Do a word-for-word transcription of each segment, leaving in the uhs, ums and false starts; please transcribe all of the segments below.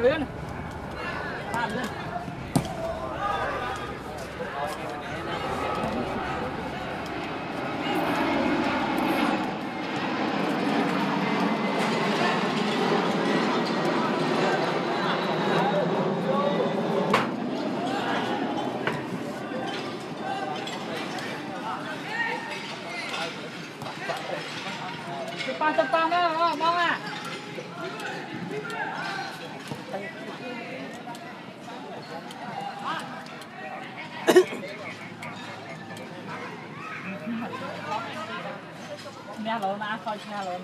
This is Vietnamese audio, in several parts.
lên. Pha lên. Ba trăm tam đó, mong à. Nghe lỗ na, coi nghe lỗ na.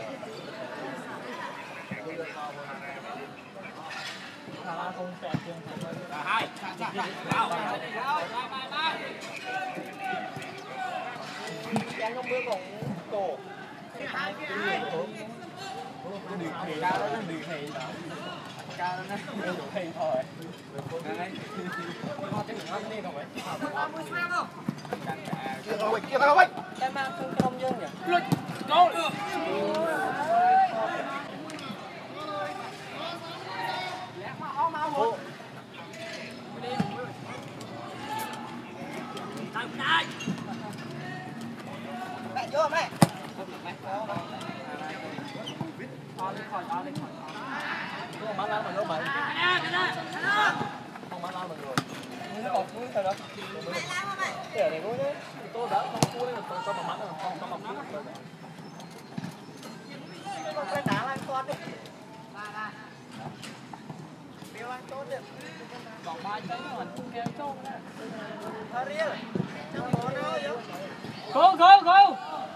Là không tẹt chưa. Hai. Vào. Đang không biết còn cổ. Cao đó nó bị thì cao đó nó đủ thì thôi. Đấy. Nó cái nó đi đâu vậy? Kia đâu vậy? Kia đâu vậy? Em mang không không dương nhỉ? Lụt. Go. Lẹ mà ó máu hổ. Đi. Tao đây. Mẹ vô mẹ. Mẹ. Con đi khỏi, con đi khỏi. Không bán lá mình đâu vậy? Nè, nè, nè. Không bán lá mình rồi. Nó bọc cuối thôi đó. Mày lá không mày? Cái này cuối đấy. Tôi đã không cuối đấy, tôi cho mà bán rồi, không có bọc cuối. Con phải đá lan con đi. Là là. Biêu ăn tốt đi. Còn ba trái mình cũng kêu tốt nè. Thôi đi. Trong bộ nó vô. Go go go.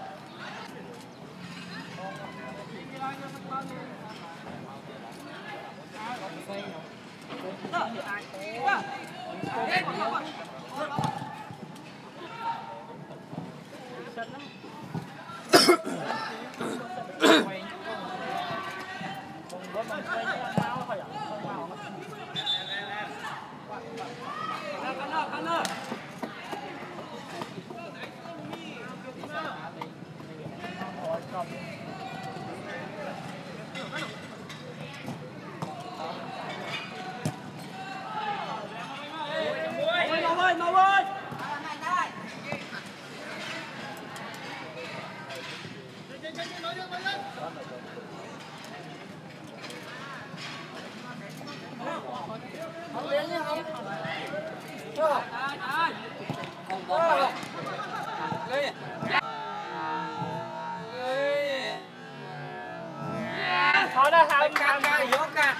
Thôi đó, hai ca ca vô ca.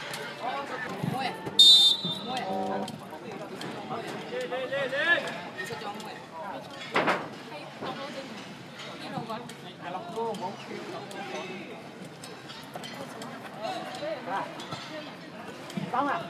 Đi đi đi đi. Bóng à?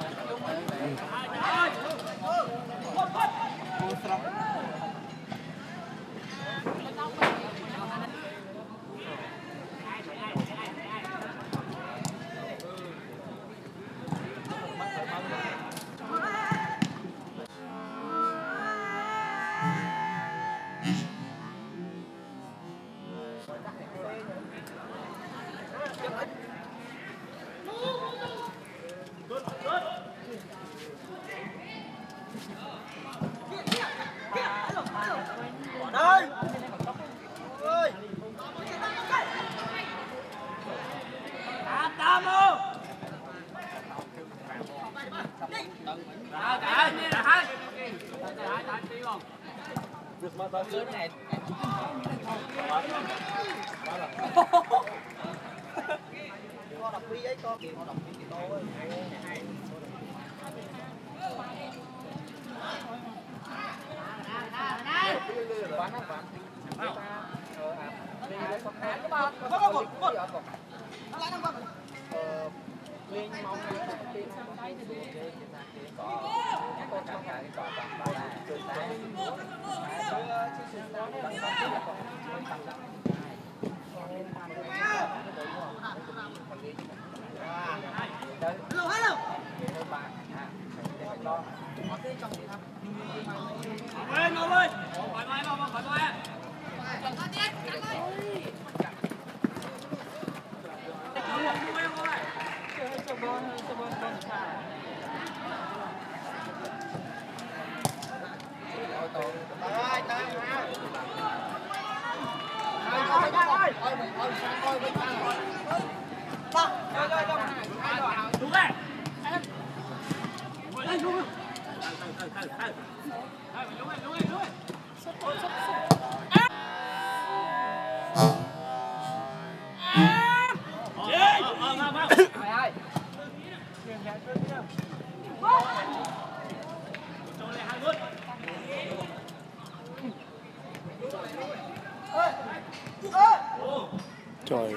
Trời.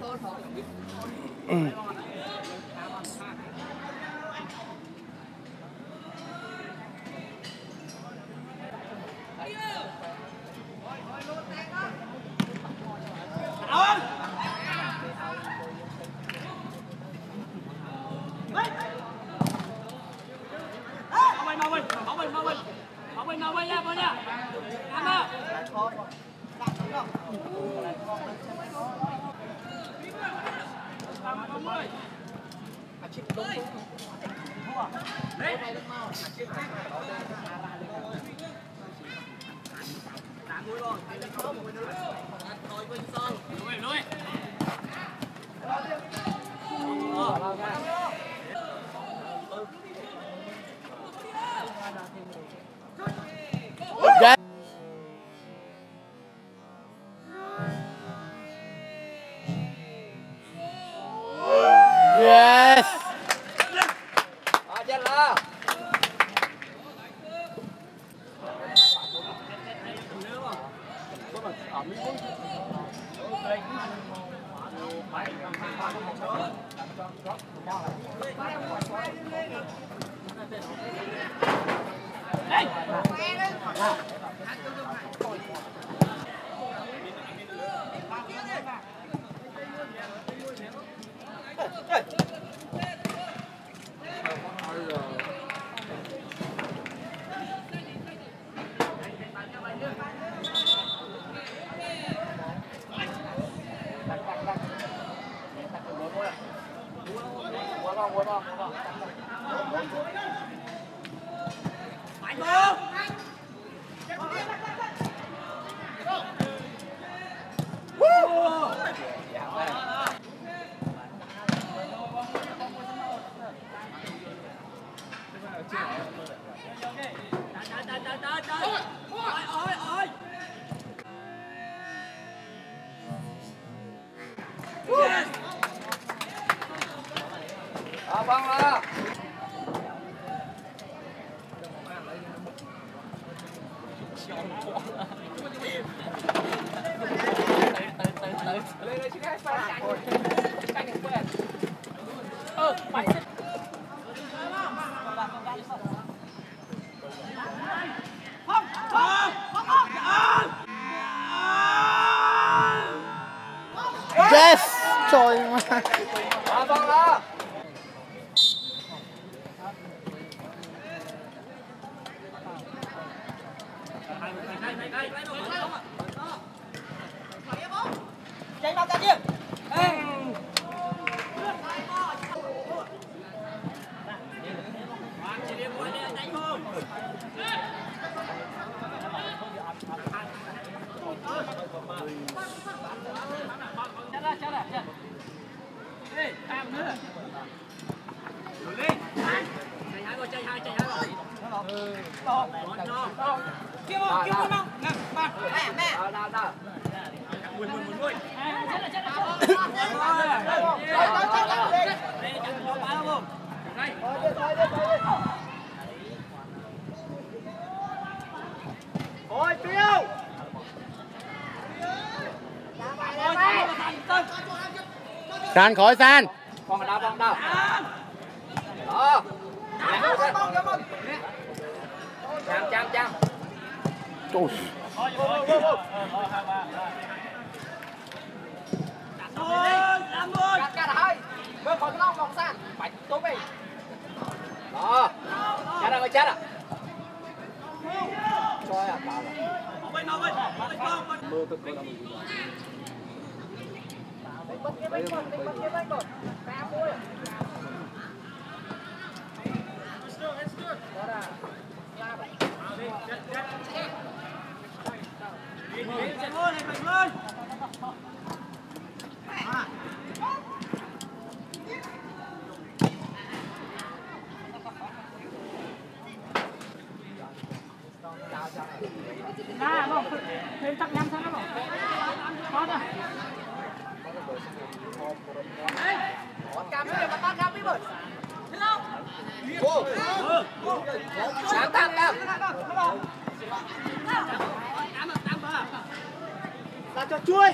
Ừ. Yes. Yes. Yes. Trời ơi. À, vâng đó. Chạy vào cả kia. Ôi Tiêu. San khỏi San. Con ở đâu, con đâu. Đó. Chăm chăm chăm. Trời. Cắt cắt rồi. Bước khỏi cái lông vòng San. Bạch tốt đi. Đó. Chết rồi, chết rồi. Trời ạ, tao rồi. Mưa tức coi đâu mình. Đánh bắt cái bánh bột, đánh bắt cái bánh bột. Ra môi. Nah, bang, thêm chắc năm sao bang? Có rồi. Cam cái mà cam đi bơi. Hello. Ô. Cam cam cam. Là cho chuối.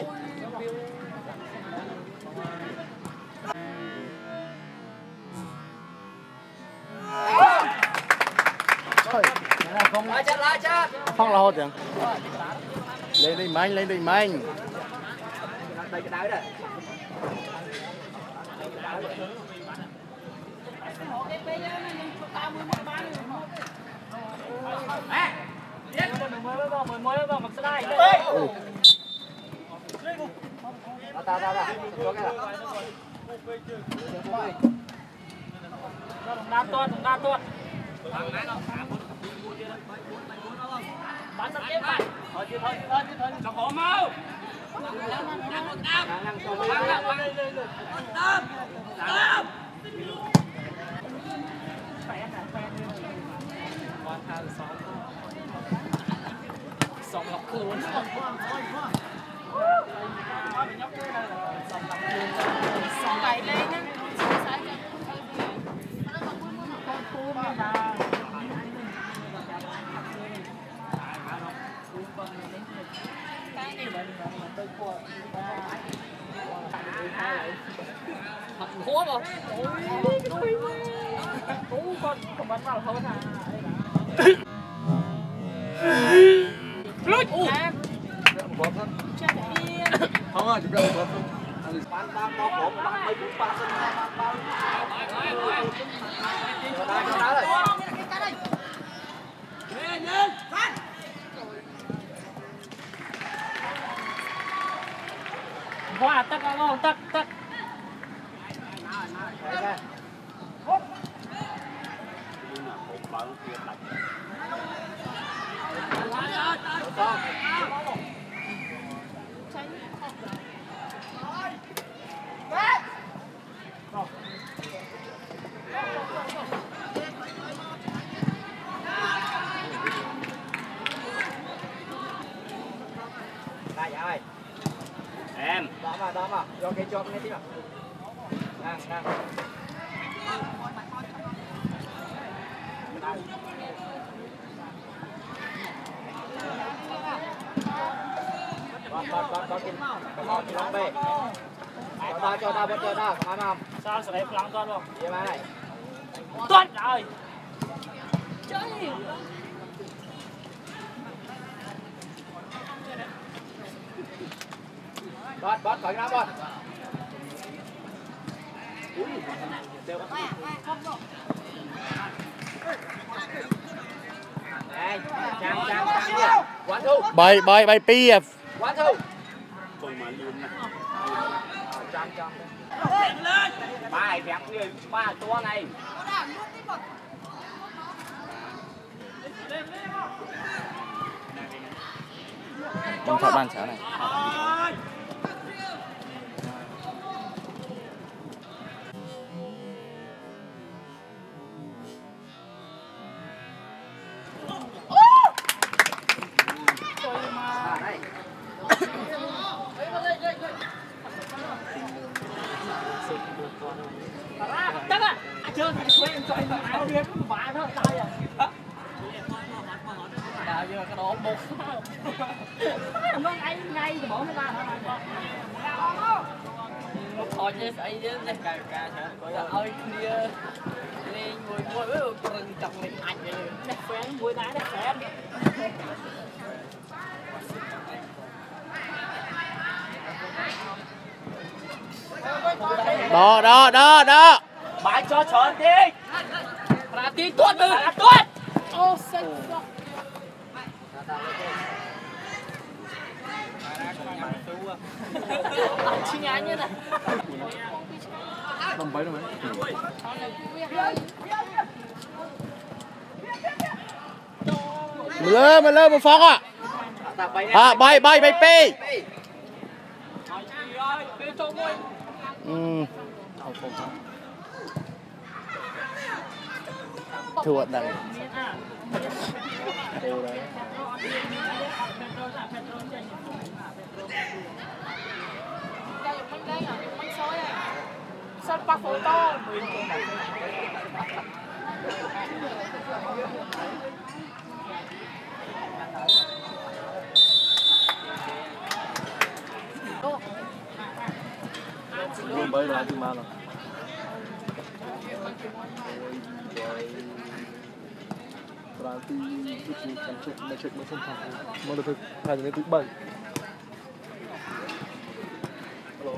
Lại chặt lại chặt. Phong là hốt chẳng. Lên đi mạnh, lên đi mạnh. Đây cái đáy đây. Ta ta ta. Đa tuần, đa tuần. Bắn sắp tiếp bạn. Thôi chứ thôi, thôi chứ thôi. Cho khổ mau. Sọc lọc luôn. Sọc tay lên nhá. Thật khố mà. Cú con con bắn vào thôi à. Lút. Em. Không ơi, chúng ta một phần. Bán đang có khổ bán mấy cú ba sân bán bao. Đây cái đá rồi. Lên lên. Hoa tắc không tắc tắc. Đây ơi. Em. Đó mà, đó mà. Cho cái cho cái tí mà. Đang, đang. Con, con, con, con kìm. Con kìm lắm bê. Cho ta, cho ta, cho ta. Không không. Sao sẽ lấy lăng tuần không? Đi mà này. Tuần rồi. Chơi. Bót, bót, khỏi ra bót. Đây, trang, trang, trang đi. Quán thu. Bay, bay, bay pi à. Quán thu. Trang, trang. Bài vẹt người ba tua này. Bóng thật ban sáng này. Chắc à? Chưa thì quên cho anh áo biết vả thôi tay à. Đào giờ cái đó một. Nó ngay ngay thì bỏ nó ra hả? Một thôi chứ ấy chứ này cả cả gọi là ơi kia lên ngồi ngồi với rừng chồng mình ảnh vậy này phén mũi đá này phén. Đó, đó, đó, đó. Bài cho chọn đi. Ra tí tuốt từ ra tuốt. Ô xanh. Chi nhá như này. Không bấy đâu mấy. Mà lơ, mà lơ, mà phóc à. À bay bay bay pi. Ừ. Thua đằng. Sao bắt photo? Belum bayar lagi malam. Berarti itu cek cek mesin sampai mau dapat hanya itu bay. Halo.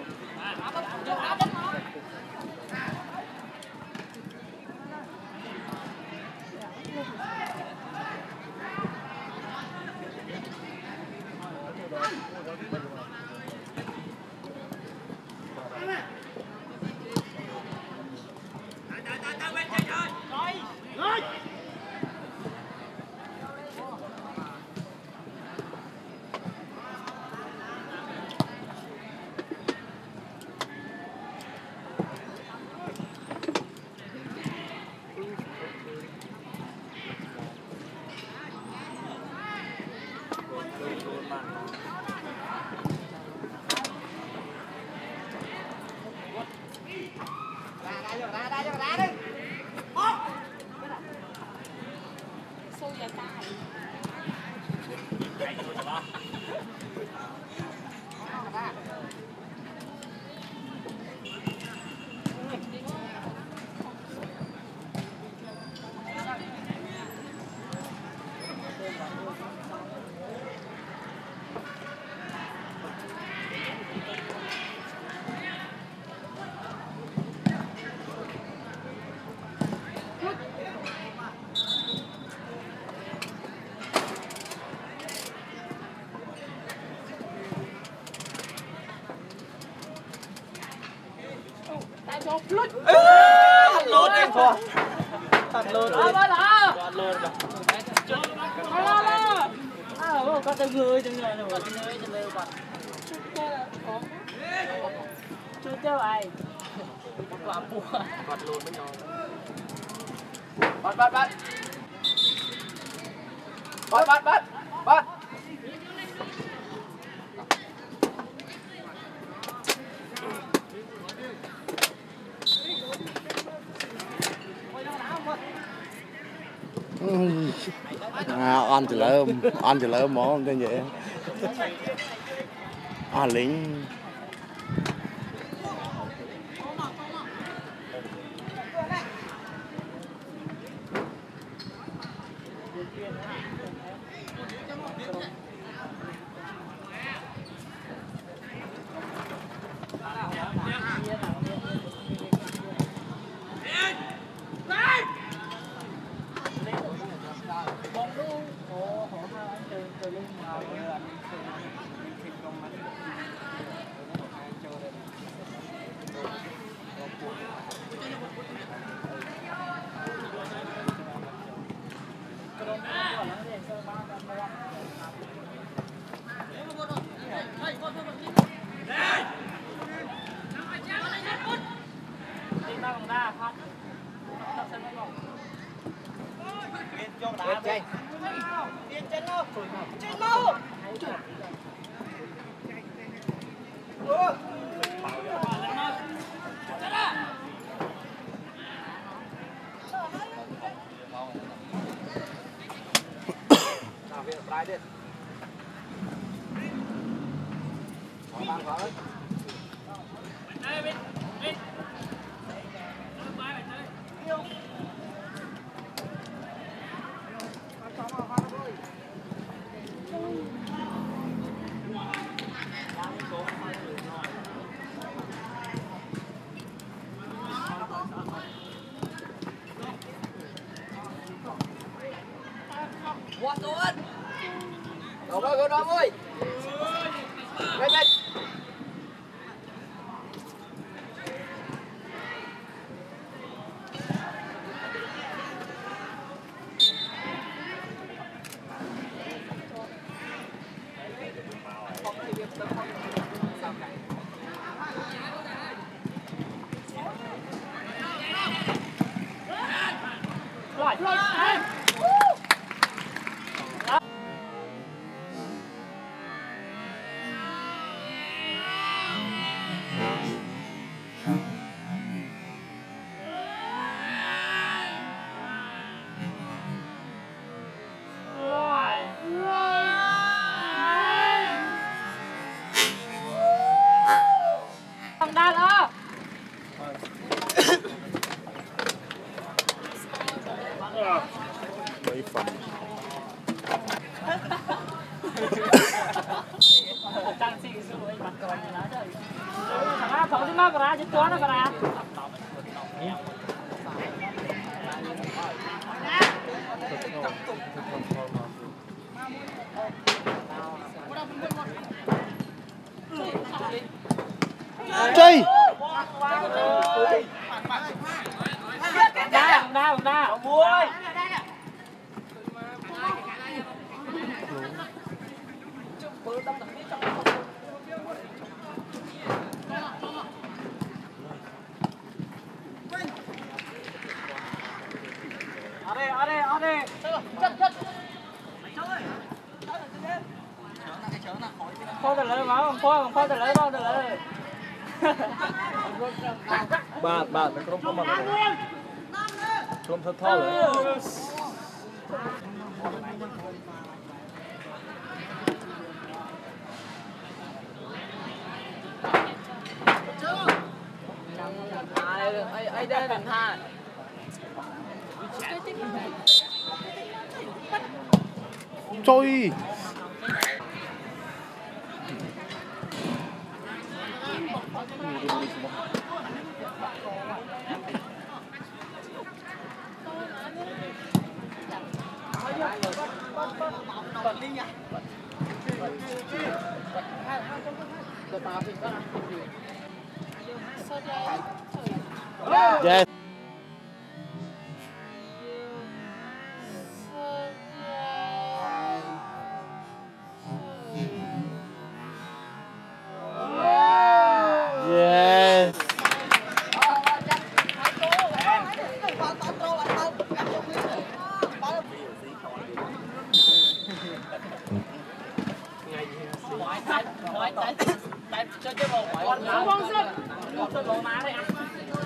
Lút. Thật luôn em thôi. Thật luôn. Đó đó đó. Thật luôn rồi. Đó đó. À, bố có từng người từng người rồi, từng người từng người bật. Chưa chơi ai. Làm bùa. Thật luôn với nhau. Bắt bắt bắt. Bắt bắt bắt. Bắt. À, ăn thì lỡ ăn thì lỡ món như vậy. À lính. What the one? Go go go đó ơi. Về về. đó. Mấy phần. Trang sĩ sự ấy mặt cười như lá trời. Thằng phóng đi mà ra chứ toán nó ra. Chơi. Đá, đá, đá. Muôi. Ở đây, ở đây, ở đây. Chất, chất. Phô từ lấy máu, phô, phô từ lấy, phô từ lấy. Ba, ba, nó không có mặt. Không thật thò rồi. Ai ai đây đừng tha. Trời. Yes. Yes. Cho cho một quả không con sức. Cho lỗ má đây anh.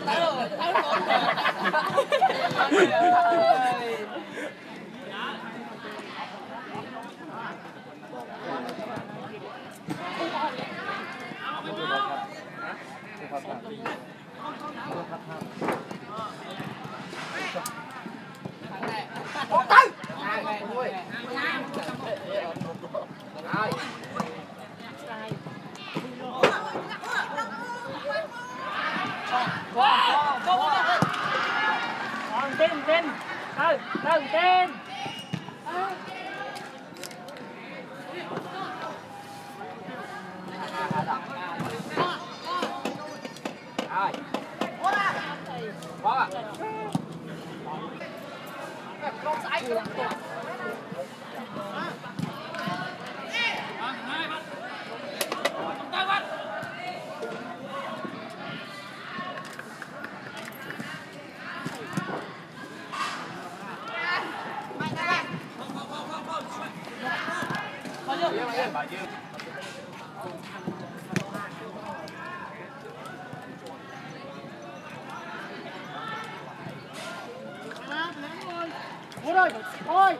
Tên tên ừ ừ tên ai có con sai của rồi thôi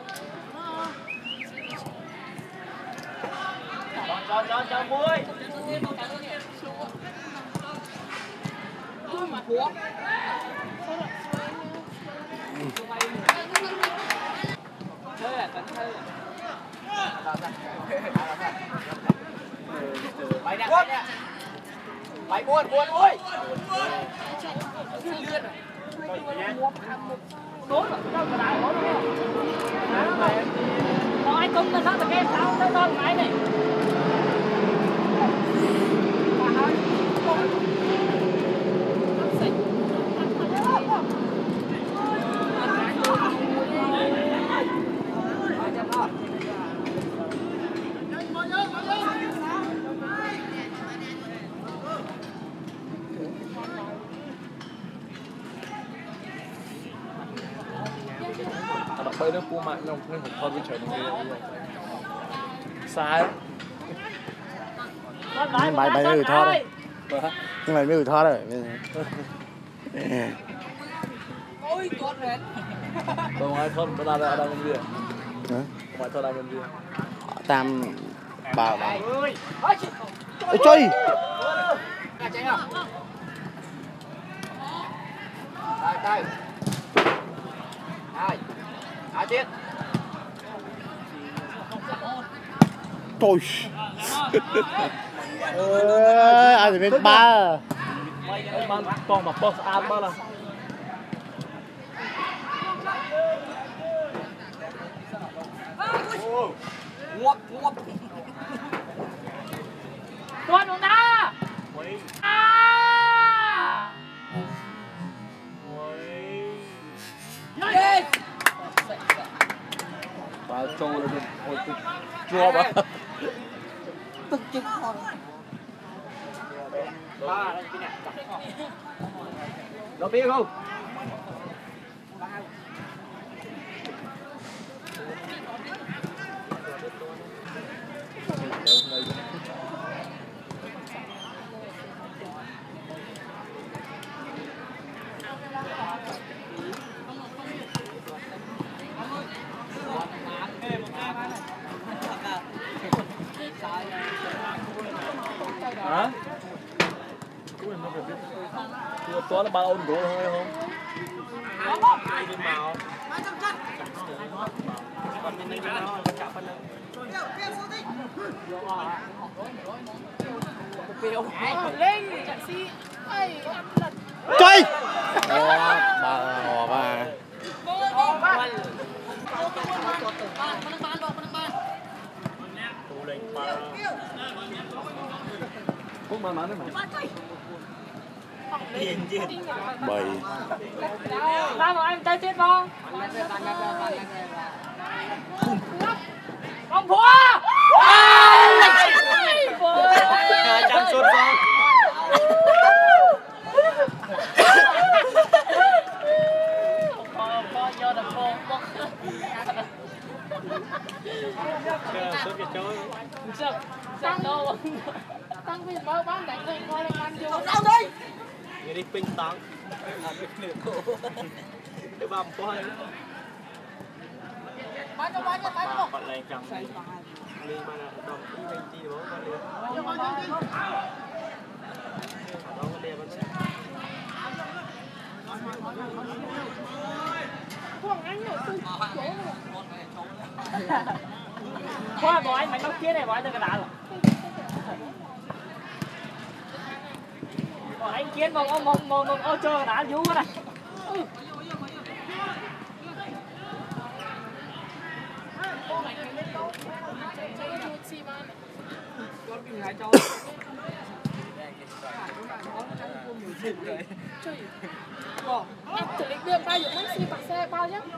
cho cho cho muôi chơi là cẩn thận bay nè bay nè bay buồn buồn ôi lươn tốt rồi đâu mà đại hổ đâu có ai cũng nó sao cái sao đâu đâu cái này bay nó cua mạng không nên không thôi trời nó sai nhưng mày mày mới thò đấy nhưng mày mới thò đấy ôi con này không ai thon nó ra ra đang bên kia không ai thon đang bên kia tam bảo ơi chơi đây. Rồi. Ai tiếp. Trời ơi, ai thì bên ba Ban con mà boss ăn bao là Ngọt ngọt. Tuan chúng ta. À. Yes. vào trâu lên ôi chua quá Tức chứ con. ba đây cái này nó biết không hả? Tua toán là ba ôn gỗ thôi không? Đi màu. Còn bên đây nó chạm phân lên. Lên chạy xi. Ây, chơi. Ba hò ba. Cũng mà mắn đấy mà. Điên điên. Bảy. Ra mà anh chơi chết không? Ông Phúa! Chăm sốt con. Con nhớ được con. Sốt cái chối. Sao? Sao đâu? Tăng bây giờ bán đánh thôi coi lại ăn vô. Đâu đi. Người đi ping táng. Làm cái nửa cổ. Để băm qua. Bán cho bán cho bán cho. Bạn này chẳng đi mà là đồng ý bên chi đó mà đi. Đó có đẹp hơn. Quang anh rồi tôi chỗ rồi. Qua bỏ anh mày nóc kia này bỏ cho cái đá rồi. Bỏ anh kiến mong mong mong mong mong ơ cho đá vú này. Em thử định đường bao nhiêu maxi bạc xe bao nhá.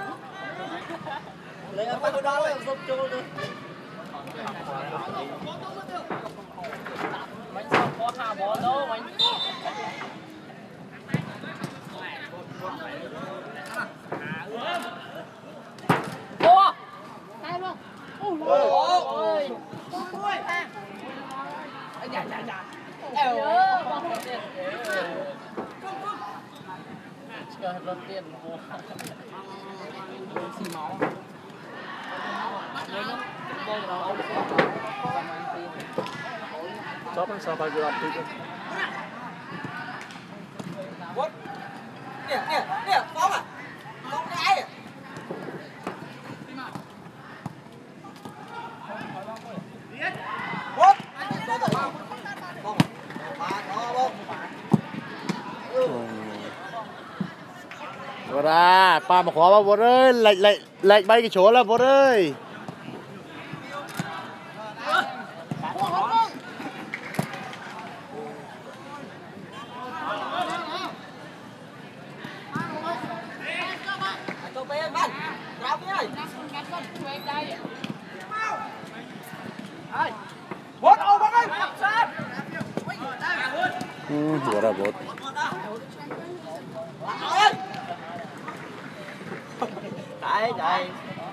Lấy ở bao đó là giúp cho luôn. Bánh xong có hà bó đâu bánh. Ô! Đây luôn. Ôi. Ôi. Anh dạ dạ dạ. Eo bóng tiền. Chưa hết tiền mua. Xì máu. Lên nó. Vô cho nó. Chóp nó sao phải cứ làm tí thôi. What? Nè nè nè, bóng à. Bóng cái à. What? Bóng à. Bóng. Ba đó bóng. Vô ra, ba mà khó ba vô ơi, lệch lệch lệch bay cái chỗ là vô ơi. Bốt ô bóng ơi. Ừ, vô ra bốt. Đấy, đây.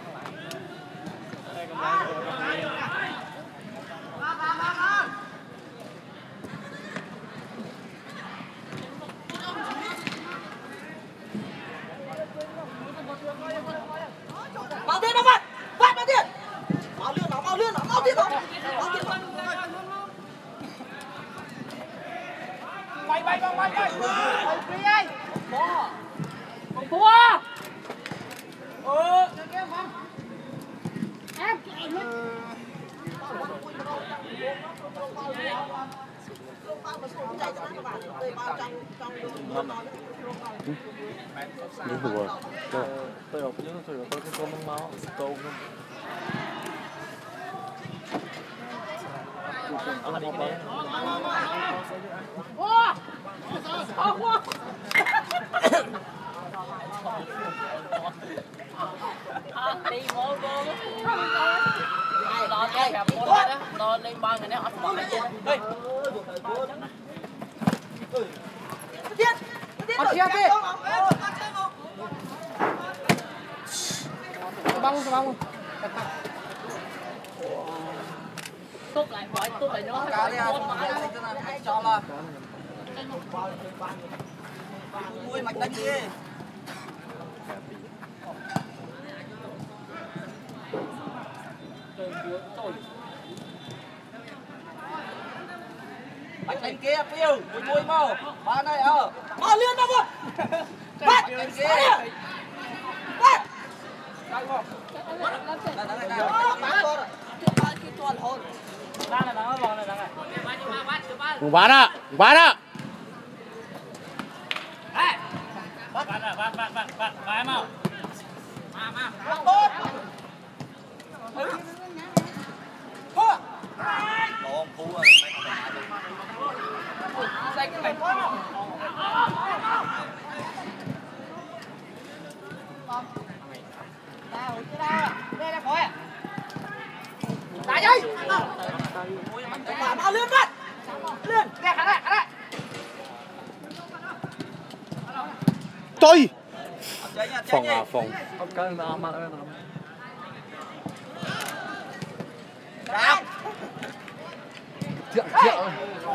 Mau tiền đâu bạn. Phát bao tiền. Mau lươn nó, mau lươn nó, mau tiền nó. Mau tiền nó. Quay bay quay bay quay. Quay ơi. Bó. Cua. Ờ. Em em Đúng rồi. Tôi đọc những tôi tôi có mong máu câu Cua. Ờ cua. Timo cô. Nó cái gặp con đó, nó lên ba người nó bỏ cái chân. Đây. Giết. Giết đi. Băng băng. Túc lại gọi túc lại nó. Cá đi à. Cho là. Ui mạch đánh đi. Bạch đánh kia phiêu, mùi mùi màu, ba này ờ, ba liên đâu rồi, bắt đánh kia, bắt, đánh không, đánh đánh đánh, bán con, bán kia toàn hồn, đang là đang là bò này đang này, Bán ạ, bán ạ. Bắt bắt bắt bắt bắt bắt bắt mau, mà mà, tốt, lộn phu rồi, xanh mày quá không? Đâu, cái đâu à? Đây là khỏi à? Đá dây! Bà bao lươn bắt! Lươn! Đây, khả lại, khả lại! Tôi. Phòng à, phòng. không có mà mà ơi mà. Đá! Triệu triệu.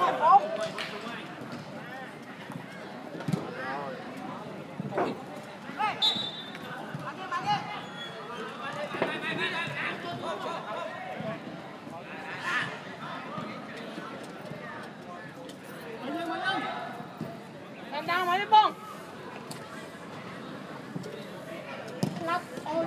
Em đang mấy bông? Lắp ôi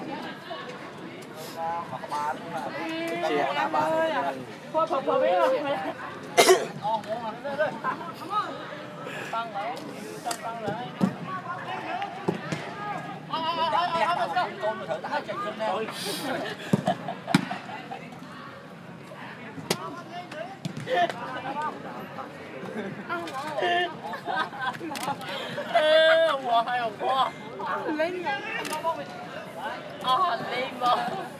chị em ơi à. Thôi phở phở biết rồi mày. Ồ, đây đây. Tăng lại, tăng tăng lại. Ôi ôi ôi ôi ôi ôi. Con thử đá chạy chân nè. ê, wow hay không wow, Lên nha. à lên vào,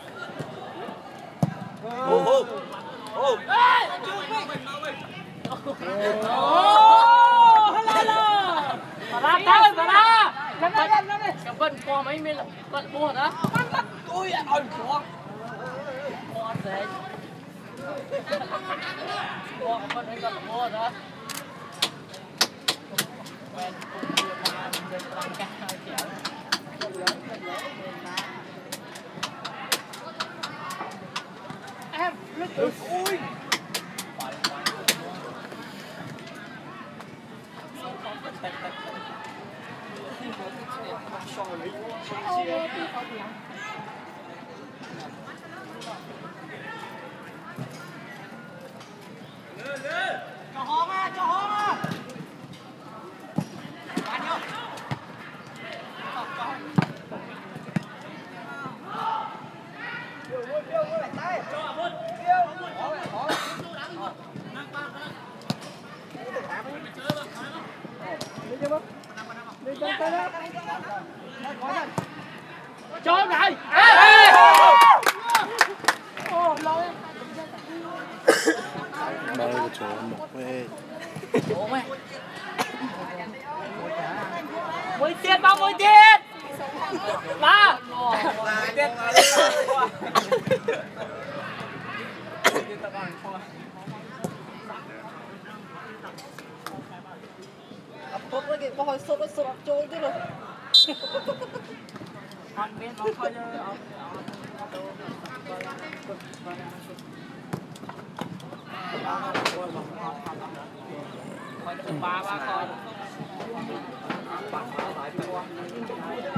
Ô ô ô. Ô, hello hello. Ra tới ra. Lên đây lên đây. cái bên qua mấy miếng bên buồn đó, Ui ôi quá. qua thế, qua bên đây còn buồn đó. Quen cũng chưa mà mình đang cao chéo. Em, lúc ui. Cho hòn à, cho hòn à. Bán vô. Cho này. Ô, lỗi. Đây là chỗ một về. Ủa mày, Mười tiền bao mười tiền. Ba. Tiền. Tốt cái gì, có hồi sốt nó sốt trôi chứ rồi. ăn miếng nó thôi chứ. Ba ba coi.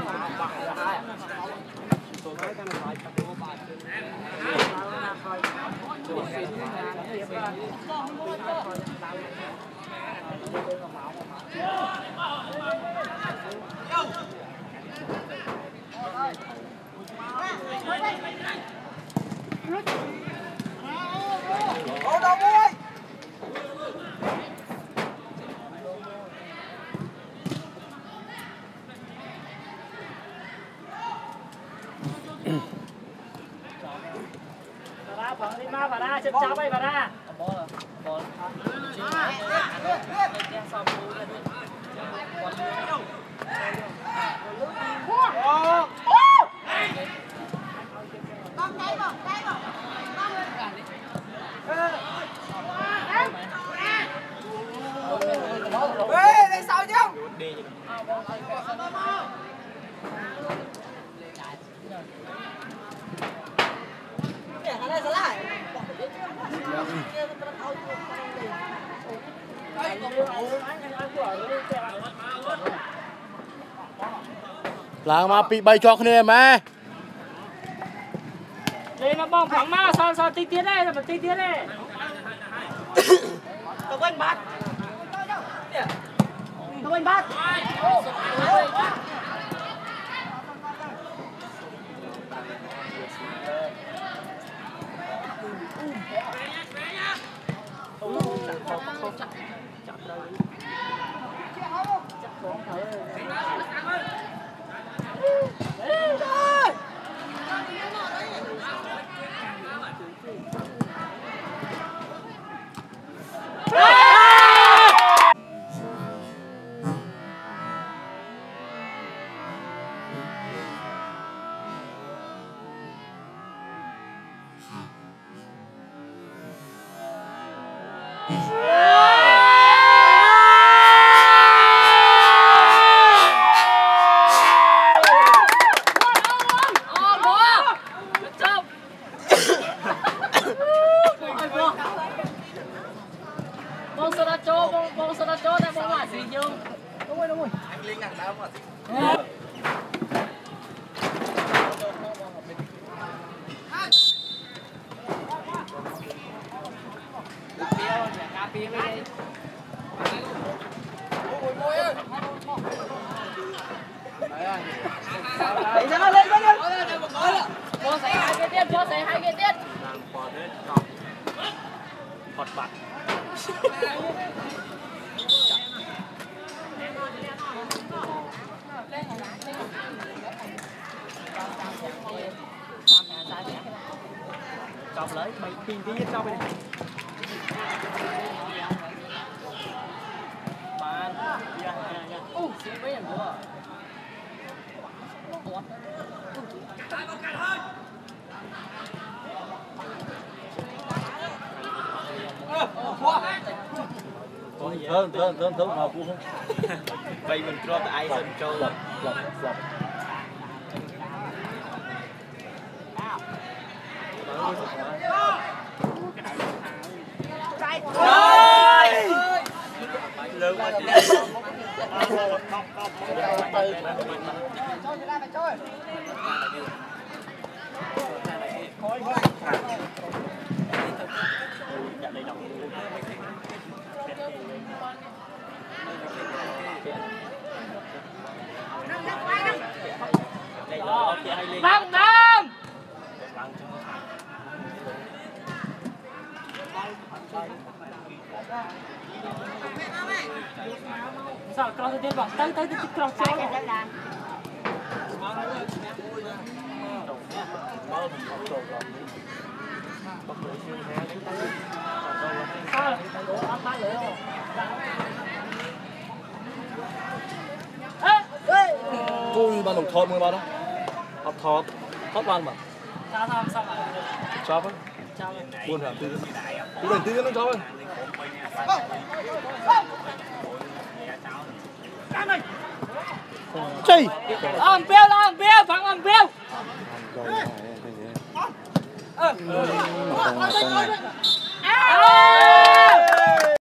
Ô đâu ơi. Vào ra, đi ma vào ra, chân cháu bay vào ra. Ball ball. Con đây một, đây một. Ê, đây sao chứ? Nè, hắn đây sao lại? Là mà bị bay choគ្នាmà. Đây nó bom phẳng ma sao sao tí tiến đây, là tí tiến đây. Tao quên bát. Tao quên bát. Bông sơ đá chó, bông bông sơ đá chó đây bông là gì dương. Đúng rồi đúng rồi. Anh Linh ngẳng đá mà. Đấy ra lên lên lên. Bông sẽ hai cái tiết, bông sẽ hai cái tiết. Hot bạc. Chọc lấy mày pin tí cho bên này. Bạn. Dạ dạ. Ô, xin mấy em nữa. Thơm thơm thơm thơm nào cũng không. Vậy mình cho ai sân trâu. Lọc lọc lọc. Lớn quá chị. Băng băng. Sao cross đi vào tới tới tới cross cho. Ui ban đồng thọt mới bao đó. Học thọt. Thọt ban mà. Sao sao sao mà. Chop á. Buồn hả tư. Tư đừng tư nó chop ơi. Chi. Làm bèo làm bèo, phẳng làm bèo. Ờ.